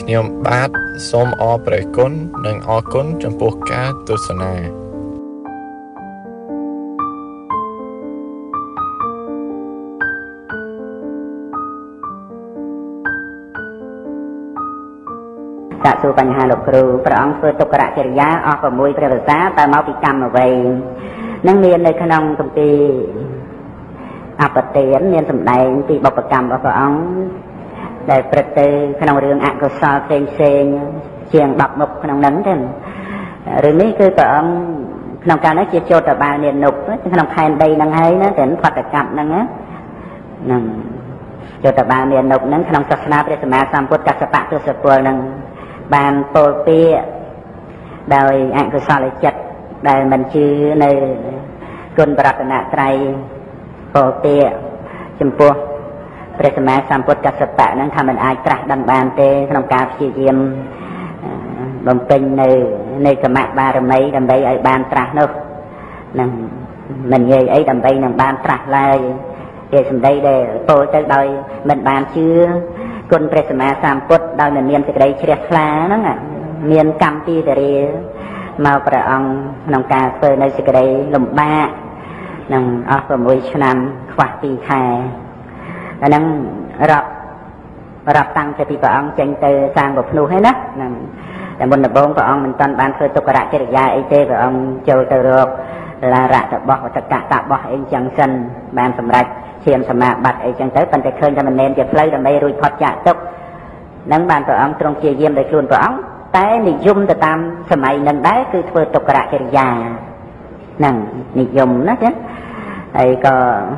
ខ្ញុំបាទសូមអរព្រគុណនិងអរគុណចំពោះការទស្សនាសាកសួរបញ្ហាលោកគ្រូព្រះអង្គធ្វើទុក្ករកិរិយាអស់6ព្រះវស្សាតើមកពីកម្មអ្វីនឹងមាននៅក្នុងគម្ពីរអបទានមានសម្ដែងពីបុព្វកម្មរបស់ព្រះអង្គដែលព្រឹត្តទៅក្នុងរឿងអកុសលផ្សេងជាង10មុខក្នុងហ្នឹងទេរឿងនេះគឺព្រះអង្គក្នុងកាលនោះជាចោតបាលនានុក្នុងខែនដីហ្នឹងហើយណាតែផតកម្មហ្នឹងហ្នឹងចោតបាលនានុហ្នឹងក្នុងសាសនាព្រះសម្មាសម្ពុទ្ធកស្សបៈទស្សពលហ្នឹងបានពោលពាក្យដោយអកុសលចិត្តដែលមិនជឿនៅគុណបរតនត្រ័យពោលពាក្យចំពោះព្រះសម្មាសម្ពុទ្ធកស្សបៈហ្នឹងថាมันអាចត្រាស់ដឹងបានទេក្នុងការព្យាយាមបំពេញនៅកម្មបារមីដើម្បីឲ្យបានត្រាស់នោះនឹងមិននិយាយអីដើម្បីនឹងបានត្រាស់ឡើយជាសម្ដីដែលពោលទៅដោយមិនបានជឿគុណព្រះសម្មាសម្ពុទ្ធដោយមិនមានសេចក្តីជ្រះថ្លាហ្នឹងមានកម្មពីតរាមកព្រះអង្គក្នុងការធ្វើនៅសេចក្តីលំបាកនឹងអស់6ឆ្នាំខ្វះ2ខែអាហ្នឹងរាប់តាំងពីព្រះអង្គចេញទៅសាងពភ្នោះហើយណាហ្នឹងតែមុនដំបូងព្រះអង្គមិនទាន់បានធ្វើទុក្ករកិរិយាអីទេព្រះអង្គចូលទៅរកលារៈរបស់វតកៈតបោះអីចឹងសិនបានសម្រេចឈាមសមាបត្តិអីចឹងទៅប៉ុន្តែឃើញថាមិនមែនជាផ្លូវដើម្បីរួចផុតចាកទុក្ខហ្នឹងបានព្រះអង្គទ្រង់ព្យាយាមដោយខ្លួនព្រះអង្គតែនិយមទៅតាមសម័យនឹងដែរគឺធ្វើទុក្ករកិរិយាហ្នឹងនិយមណាចឹងហើយក៏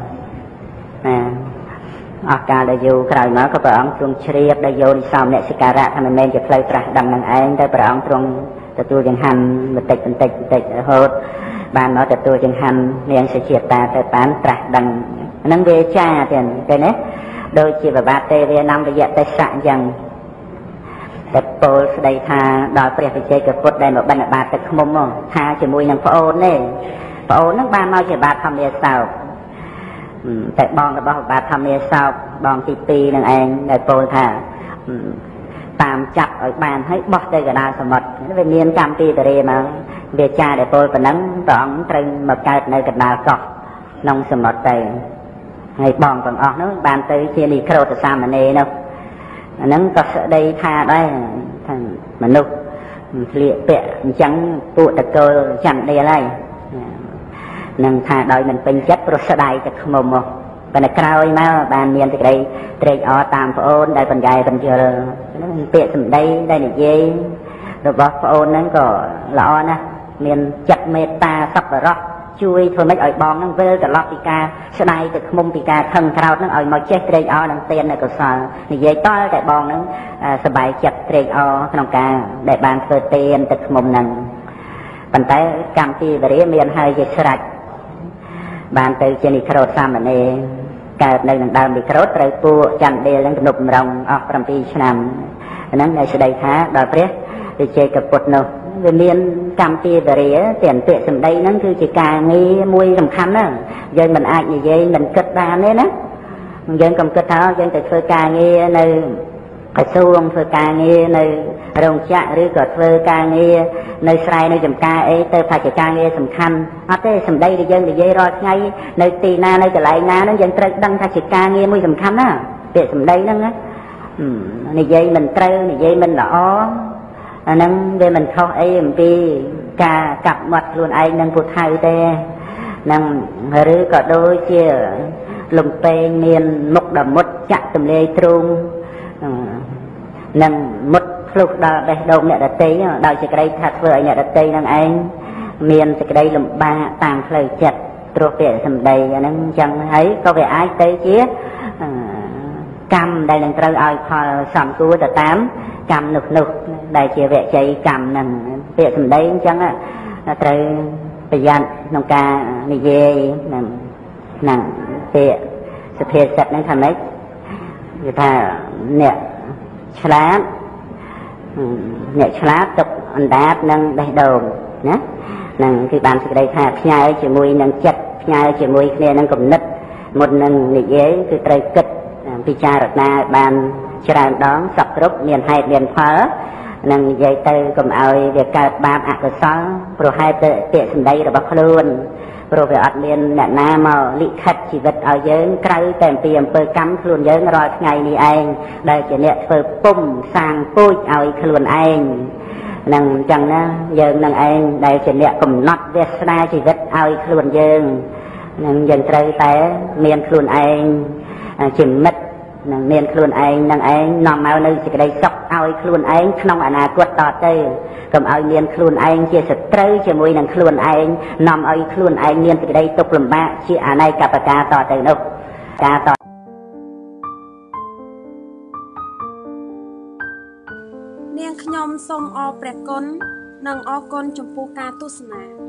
អស់កាលដែលយូរក្រោយមកក៏ព្រះអង្គទ្រង់ជ្រាបដោយយោនិសោមនសិការៈថាមិនមែនជាផ្លូវត្រាស់ដឹងនឹងឯងតែព្រះអង្គទ្រង់ទទួលចង្ហាន់បន្តិចរហូតបានមកទទួលចង្ហាន់នាងសុជាតាទៅបានត្រាស់ដឹងហ្នឹងវាចាទៀតឃើញទេដូចជាប្របាទទេវានាំរយៈទេសៈអញ្ចឹងតែពោលស្ដីថាដល់ព្រះវិជ័យកពុទ្ធដែលមកបណ្ឌបាតទឹកឃ្មុំថាជាមួយនឹងប្អូនទេប្អូនហ្នឹងបានមកជាបាទធម្មាសោកតែបងរបស់បាទធម្មាសោកបងទី2នឹងឯងដែលពោលថាតាមចាប់ឲ្យបានហើយបោះទៅកណ្ដាលសមុទ្រវាមានកម្មពីតរេមកវាចាដែលពោលប៉ុណ្ណឹងព្រះអង្គត្រូវមកកើតនៅកណ្ដាលកោះក្នុងសមុទ្រទៅហើយបងទាំងអស់នោះបានទៅជានិក្រូធសាមណេរនោះអាហ្នឹងក៏ស្ដីថាដែរថាមនុស្សស្លៀកពាក់អញ្ចឹងពួកតកូលចន្ទដៀលហើយនឹងថាដោយមិនពេញចិត្តព្រោះស្ដាយតែខ្មុំមកប៉ុន្តែក្រោយមកបានមានសេចក្តីត្រេកអរតាមប្អូនដែលបញ្ញែបញ្យលហ្នឹងពាក្យសម្ដីដែលនិយាយរបស់ប្អូនហ្នឹងក៏ល្អណាស់មានចិត្តមេត្តាសប្បុរសជួយធ្វើម៉េចឲ្យបងហ្នឹងវិលត្រឡប់ពីការស្ដាយទៅខ្មុំពីការខឹងក្រោធហ្នឹងឲ្យមកចេះត្រេកអរនឹងទាននៅកុសលនិយាយតតែបងហ្នឹងសប្បាយចិត្តត្រេកអរក្នុងការដែលបានធ្វើទានទៅខ្មុំហ្នឹងប៉ុន្តែកម្មពីវរិយមានហើយជាស្រេចបានទៅជានិក្រូធសាមណេរកើតនៅនឹងដើមនិក្រូធត្រូវពួកចន្ទដៀលនឹងទំនុកម្រងអស់7ឆ្នាំហ្នឹងដែលស្ដីថាដល់ព្រះវិជ័យកពុទ្ធនោះវាមានកម្មពីវរិយទាំងពាក្យសម្ដីហ្នឹងគឺជាការងារមួយសំខាន់ណាស់យើងមិនអាចនិយាយមិនគិតបានទេណាយើងកុំគិតថាយើងទៅធ្វើការងារនៅក្រសួងធ្វើការងារនៅរោងចក្រឬក៏ធ្វើការងារនៅស្រែនៅចំការអីទៅថាជាការងារសំខាន់អត់ទេសម្ដីដែលយើងនិយាយរាល់ថ្ងៃនៅទីណានៅកន្លែងណាហ្នឹងយើងត្រូវដឹងថាជាការងារមួយសំខាន់ណាពាក្យសម្ដីហ្នឹងណានិយាយមិនត្រូវនិយាយមិនល្អអាហ្នឹងវាមិនខុសអីអំពីការកាប់មាត់ខ្លួនឯងនឹងពុទ្ធៅទេហ្នឹងឬក៏ដូចជាលំពេងមានមុខដមុតចាក់ទម្លាយទ្រូងនឹងមុតភ្លុះដល់បេះដូងអ្នកដតីដោយសេចក្តីថាធ្វើឲ្យអ្នកដតីនឹងឯងមានសេចក្តីលំបាកតាមផ្លូវចិត្តព្រោះពាក្យសម្ដីអាហ្នឹងអញ្ចឹងហើយក៏វាអាចទៅជាកម្មដែលនឹងត្រូវឲ្យផលសំគួរទៅតាមកម្មនោះដែលជាវជ័យកម្មហ្នឹងពាក្យសម្ដីអញ្ចឹងត្រូវប្រយ័ត្នក្នុងការនិយាយហ្នឹងពាក្យសុភាសិតហ្នឹងថាម៉េចគឺថាអ្នកឆ្លាតទុកអណ្ដាតនិងបេះដូងណាហ្នឹងគឺបានសេចក្តីថាផ្ញើជាមួយនឹងចិត្តផ្ញើជាមួយគ្នានឹងគំនិតមុននឹងនិយាយគឺត្រូវគិតពិចារណាបានច្រើនដងសពគ្រប់មានហេតុមានផលនឹងនិយាយទៅកុំឲ្យវាកើតបាបអកុសលព្រោះហេតុទៅពាក្យសម្ដីរបស់ខ្លួនព្រោះវាអត់មានអ្នកណាមកលិខិតជីវិតឲ្យយើងក្រៅតែពីអំពើកម្មខ្លួនយើងរាល់ថ្ងៃនេះឯងដែលជាអ្នកធ្វើពុំសាងពូជឲ្យខ្លួនឯងនឹងអញ្ចឹងណាយើងនឹងឯងដែលជាអ្នកកំណត់វាសនាជីវិតឲ្យខ្លួនយើងនឹងយើងត្រូវតែមានខ្លួនឯងជាមិត្តនឹងមានខ្លួនឯងនឹងឯងនាំមកនៅសេចក្តីសុខឲ្យខ្លួនឯងក្នុងអនាគតតទៅកុំឲ្យមានខ្លួនឯងជាសត្រូវជាមួយនឹងខ្លួនឯងនាំឲ្យខ្លួនឯងមានសេចក្តីទុក្ខលំបាកជាអនេកបការតទៅនោះការតនាងខ្ញុំសូមអរព្រះគុណនិងអរគុណចំពោះការទស្សនា